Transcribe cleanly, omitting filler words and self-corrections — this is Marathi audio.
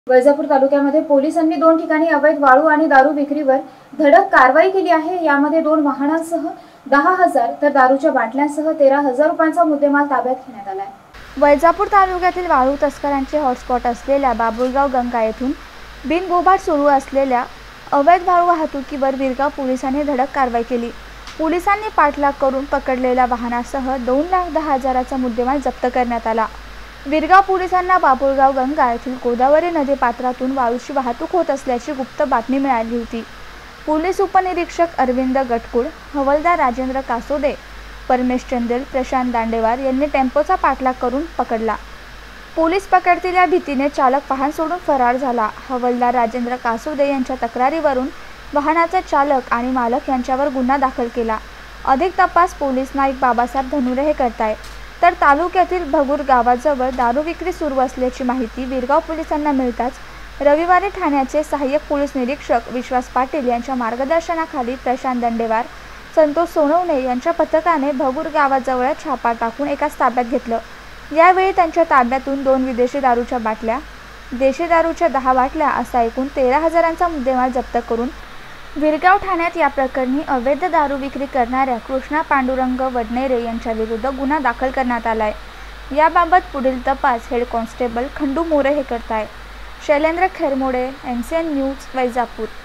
वैजापूर तालुक्यामध्ये पोलिसांनी 2 ठिकाणी अवैध वाळू आणि दारू विक्रीवर धडक कारवाई केली आहे। यामध्ये 2 वाहनांसह 10,000 तर दारूच्या बाटल्यांसह 13,000 रुपयांचा मुद्देमाल ताब्यात घेण्यात आला आहे। वैजापूर तालुक्यातील वाळू तस्करांचे हॉटस्पॉट असलेल्या बाबुळगाव गंगा येथून बिनबोभाट सुरू असलेल्या अवैध वाळू वाहतुकीवर विरगाव पोलिसांनी धडक कारवाई केली। पोलिसांनी पाठलाग करून पकडलेल्या वाहनासह 2,10,000चा मुद्देमाल जप्त करण्यात आला। विरगाव पोलिसांना बाबुळगाव गंगा येथील गोदावरी नदी पात्रातून वाळूची वाहतूक होत असल्याची गुप्त बातमी मिळाली होती। पोलीस उपनिरीक्षक अरविंद गटकुळ, हवालदार राजेंद्र कासोदे, परमेश चंदेल, प्रशांत दांडेवार यांनी टेम्पोचा पाठलाग करून पकडला। पोलीस पकडतील या भीतीने चालक वाहन सोडून फरार झाला। हवालदार राजेंद्र कासोदे यांच्या तक्रारीवरून वाहनाचा चालक आणि मालक यांच्यावर गुन्हा दाखल केला। अधिक तपास पोलीस नाईक बाबासाहेब धनुरे हे करतायत। तर तालुक्यातील भगूर गावाजवळ दारू विक्री सुरू असल्याची माहिती विरगाव पोलिसांना मिळताच रविवारी ठाण्याचे सहाय्यक पोलीस निरीक्षक विश्वास पाटील यांच्या मार्गदर्शनाखाली प्रशांत दांडेवार, संतोष सोनवणे यांच्या पथकाने भगूर गावाजवळ छापा टाकून एकाच ताब्यात घेतलं। यावेळी त्यांच्या ताब्यातून 2 विदेशी दारूच्या बाटल्या, देशी दारूच्या 10 बाटल्या असा एकूण 13,000चा मुद्देमाल जप्त करून विरगाव ठाण्यात या प्रकरणी अवैध दारू विक्री करणाऱ्या कृष्णा पांडुरंग वडनेरे यांच्या विरुद्ध गुन्हा दाखल करण्यात आलाय। याबाबत पुढील तपास हेड कॉन्स्टेबल खंडू मोरे हे करतायत। Shailendra Khairmode, NCN news, Vaijapur.